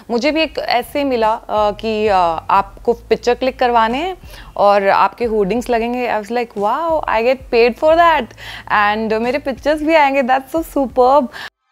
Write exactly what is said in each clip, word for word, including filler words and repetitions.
मुझे भी एक ऐसे मिला uh, कि uh, आपको पिक्चर क्लिक करवाने हैं और आपके होर्डिंग्स लगेंगे। I was like wow, I get paid for that and मेरे पिक्चर्स भी आएंगे, that's so superb.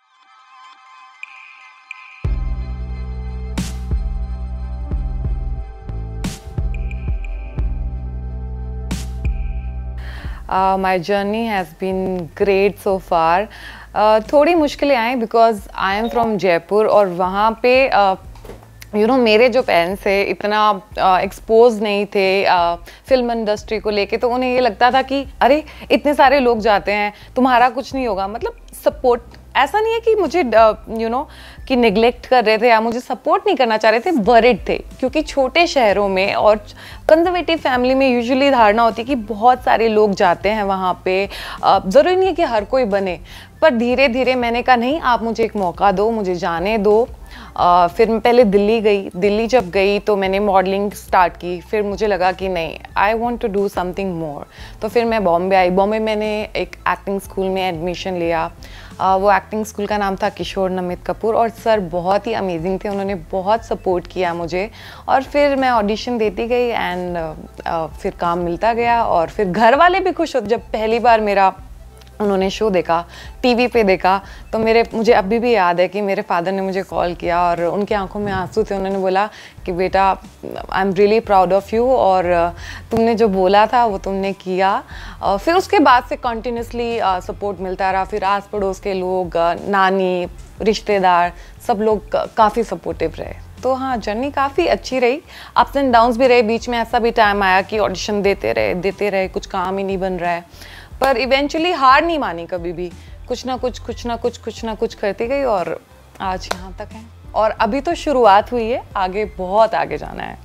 Uh, my journey has been great so far. uh, थोड़ी मुश्किलें आई because I am from Jaipur और वहाँ पे यू नो मेरे जो पेरेंट्स थे इतना एक्सपोज uh, नहीं थे फिल्म uh, इंडस्ट्री को लेके, तो उन्हें ये लगता था कि अरे इतने सारे लोग जाते हैं, तुम्हारा कुछ नहीं होगा। मतलब सपोर्ट ऐसा नहीं है कि मुझे यू नो कि निगलेक्ट कर रहे थे या मुझे सपोर्ट नहीं करना चाह रहे थे, वरिड थे। क्योंकि छोटे शहरों में और कंजर्वेटिव फैमिली में यूजुअली धारणा होती है कि बहुत सारे लोग जाते हैं वहाँ पे, ज़रूरी नहीं है कि हर कोई बने। पर धीरे धीरे मैंने कहा नहीं, आप मुझे एक मौका दो, मुझे जाने दो। Uh, फिर मैं पहले दिल्ली गई। दिल्ली जब गई तो मैंने मॉडलिंग स्टार्ट की। फिर मुझे लगा कि नहीं, I want to do something more. तो फिर मैं बॉम्बे आई। बॉम्बे मैंने एक एक्टिंग स्कूल में एडमिशन लिया। uh, वो एक्टिंग स्कूल का नाम था किशोर नमित कपूर और सर बहुत ही अमेजिंग थे, उन्होंने बहुत सपोर्ट किया मुझे। और फिर मैं ऑडिशन देती गई एंड uh, uh, फिर काम मिलता गया और फिर घर वाले भी खुश होते। जब पहली बार मेरा उन्होंने शो देखा, टीवी पे देखा, तो मेरे मुझे अभी भी याद है कि मेरे फादर ने मुझे कॉल किया और उनकी आंखों में आंसू थे। उन्होंने बोला कि बेटा, I am really proud of you और तुमने जो बोला था वो तुमने किया। फिर उसके बाद से कंटिन्यूसली सपोर्ट मिलता रहा। फिर आस पड़ोस के लोग, नानी, रिश्तेदार, सब लोग काफ़ी सपोर्टिव रहे। तो हाँ, जर्नी काफ़ी अच्छी रही। अप्स एंड डाउन्स भी रहे, बीच में ऐसा भी टाइम आया कि ऑडिशन देते रहे देते रहे कुछ काम ही नहीं बन रहा है। पर इवेंचुअली हार नहीं मानी कभी भी, कुछ ना कुछ कुछ ना कुछ कुछ ना कुछ करती गई और आज यहाँ तक है। और अभी तो शुरुआत हुई है, आगे बहुत आगे जाना है।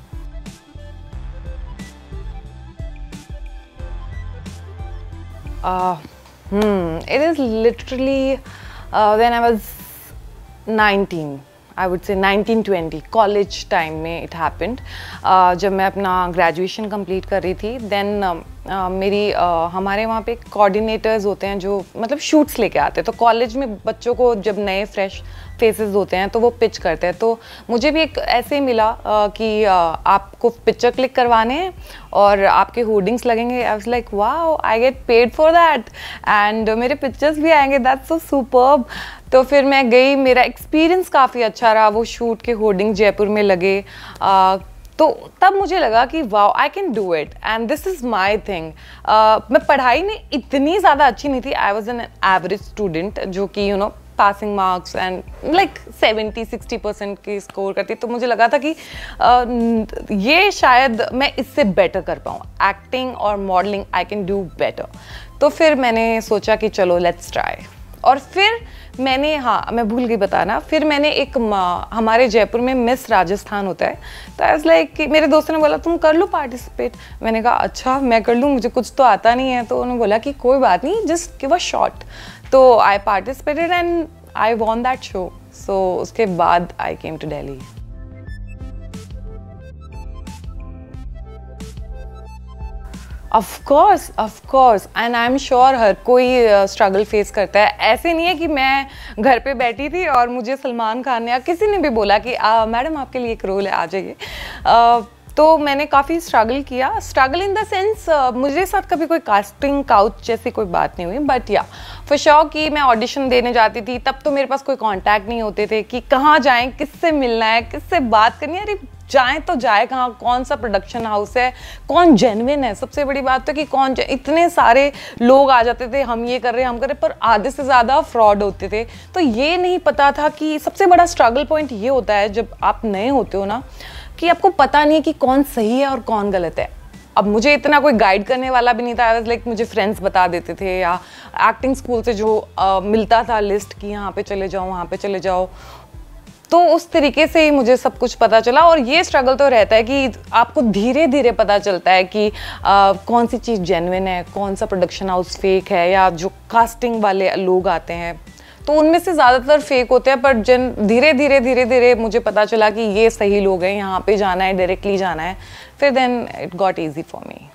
It is literally when I was nineteen, I would say nineteen twenty, college time में इट हैपेंड। जब मैं अपना ग्रेजुएशन कंप्लीट कर रही थी, देन uh, uh, मेरी uh, हमारे वहाँ पे कोऑर्डिनेटर्स होते हैं जो मतलब शूट्स लेके आते हैं। तो कॉलेज में बच्चों को जब नए फ्रेश फेसेस होते हैं तो वो पिच करते हैं। तो मुझे भी एक ऐसे मिला uh, कि uh, आपको पिक्चर क्लिक करवाने हैं और आपके होर्डिंग्स लगेंगे। I was like wow, I get paid for that and मेरे पिक्चर्स भी आएंगे, दैट्स सो सुपर्ब। तो फिर मैं गई, मेरा एक्सपीरियंस काफ़ी अच्छा रहा। वो शूट के होर्डिंग जयपुर में लगे, आ, तो तब मुझे लगा कि wow, I can do it and this is my thing. मैं पढ़ाई में इतनी ज़्यादा अच्छी नहीं थी, I was an average student जो कि you know passing marks and like seventy sixty percent की स्कोर करती। तो मुझे लगा था कि uh, ये शायद मैं इससे बेटर कर पाऊँ, एक्टिंग और modelling I can do better. तो फिर मैंने सोचा कि चलो लेट्स ट्राई। और फिर मैंने, हाँ मैं भूल गई बताना, फिर मैंने एक हमारे जयपुर में मिस राजस्थान होता है, तो आई वाज लाइक कि मेरे दोस्तों ने बोला तुम कर लो पार्टिसिपेट। मैंने कहा अच्छा मैं कर लूँ, मुझे कुछ तो आता नहीं है। तो उन्होंने बोला कि कोई बात नहीं, जस्ट गिव अ शॉट। तो I participated and I won that show. So उसके बाद I came to Delhi. Of course of course and I am sure हर कोई स्ट्रगल फेस करता है। ऐसे नहीं है कि मैं घर पे बैठी थी और मुझे सलमान खान ने या किसी ने भी बोला कि मैडम आपके लिए एक रोल है, आ जाइए। uh, तो मैंने काफ़ी स्ट्रगल किया। स्ट्रगल इन द सेंस मुझे साथ कभी कोई कास्टिंग काउच जैसी कोई बात नहीं हुई, बट या फॉर श्योर कि मैं ऑडिशन देने जाती थी तब तो मेरे पास कोई कांटेक्ट नहीं होते थे कि कहाँ जाएं, किससे मिलना है, किससे बात करनी है। अरे जाएं तो जाए कहाँ, कौन सा प्रोडक्शन हाउस है, कौन जेन्युइन है। सबसे बड़ी बात तो कि कौन, इतने सारे लोग आ जाते थे, हम ये कर रहे हैं हम कर रहे हैं, पर आधे से ज़्यादा फ्रॉड होते थे। तो ये नहीं पता था कि सबसे बड़ा स्ट्रगल पॉइंट ये होता है जब आप नए होते हो ना, कि आपको पता नहीं है कि कौन सही है और कौन गलत है। अब मुझे इतना कोई गाइड करने वाला भी नहीं था। लाइक like, मुझे फ्रेंड्स बता देते थे या एक्टिंग स्कूल से जो आ, मिलता था लिस्ट कि यहाँ पे चले जाओ वहाँ पे चले जाओ, तो उस तरीके से ही मुझे सब कुछ पता चला। और ये स्ट्रगल तो रहता है कि आपको धीरे धीरे पता चलता है कि आ, कौन सी चीज़ जेन्युइन है, कौन सा प्रोडक्शन हाउस फेक है, या जो कास्टिंग वाले लोग आते हैं तो उनमें से ज़्यादातर फेक होते हैं। पर जन धीरे धीरे धीरे धीरे मुझे पता चला कि ये सही लोग हैं, यहाँ पे जाना है, डायरेक्टली जाना है। फिर then it got easy for me.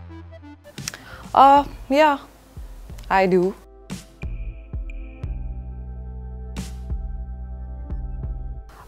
या I do.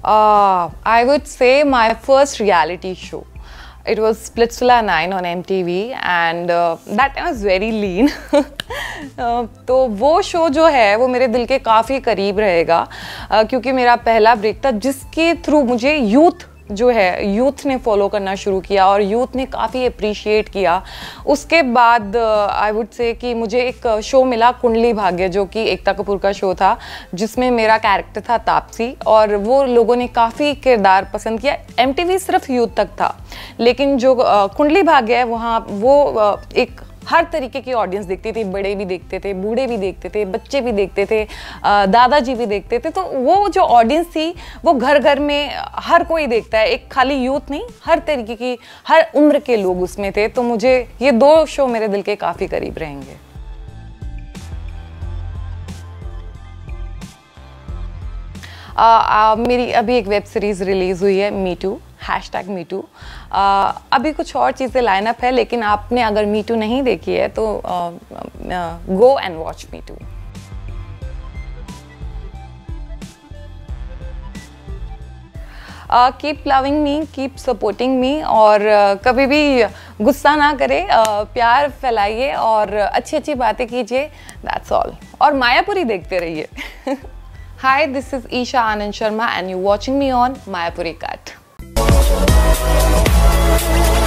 I would say my first reality show. It was Splitsvilla nine on M T V and uh, that time I was very lean. uh, तो वो show जो है वो मेरे दिल के काफ़ी करीब रहेगा uh, क्योंकि मेरा पहला ब्रेक था जिसके थ्रू मुझे यूथ जो है यूथ ने फॉलो करना शुरू किया और यूथ ने काफ़ी अप्रिशिएट किया। उसके बाद आई वुड से कि मुझे एक शो मिला कुंडली भाग्य जो कि एकता कपूर का शो था जिसमें मेरा कैरेक्टर था तापसी और वो लोगों ने काफ़ी किरदार पसंद किया। एमटीवी सिर्फ यूथ तक था लेकिन जो कुंडली भाग्य है वहाँ वो एक हर तरीके की ऑडियंस देखती थी, बड़े भी देखते थे, बूढ़े भी देखते थे, बच्चे भी देखते थे, दादाजी भी देखते थे। तो वो जो ऑडियंस थी वो घर घर में हर कोई देखता है, एक खाली यूथ नहीं, हर तरीके की हर उम्र के लोग उसमें थे। तो मुझे ये दो शो मेरे दिल के काफ़ी करीब रहेंगे। आ, आ, मेरी अभी एक वेब सीरीज़ रिलीज़ हुई है me too, hashtag me too. अभी कुछ और चीज़ें लाइनअप है लेकिन आपने अगर मी टू नहीं देखी है तो go and watch me too. Keep loving me, keep supporting me और uh, कभी भी गुस्सा ना करें, uh, प्यार फैलाइए और अच्छी अच्छी बातें कीजिए, दैट्स ऑल। और मायापुरी देखते रहिए। Hi, this is Isha Anand Sharma and you're watching me on Mayapuri Cut.